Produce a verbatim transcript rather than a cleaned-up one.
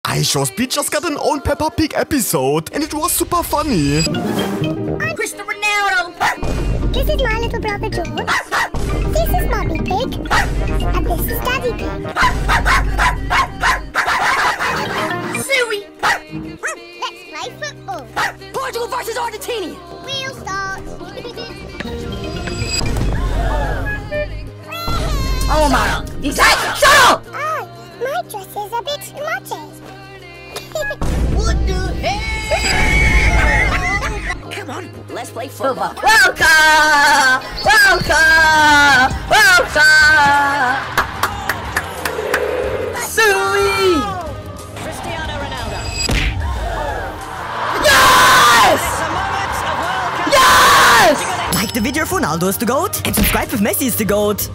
iShowSpeed just got an Own Peppa Pig episode, and it was super funny. I'm Cristiano Ronaldo. This is my little brother George. This is Mummy Pig. And this is Daddy Pig. Suey. Let's play football. Portugal versus Argentina. We'll start. Oh my. He's hey, shut up! Oh, my dress is a bit smudgy. What the hell? Come on, let's play football. Welcome! Welcome! Welcome! Suey! Cristiano Ronaldo. Yes! Yes! Like the video of Ronaldo is the GOAT and subscribe if Messi is the GOAT.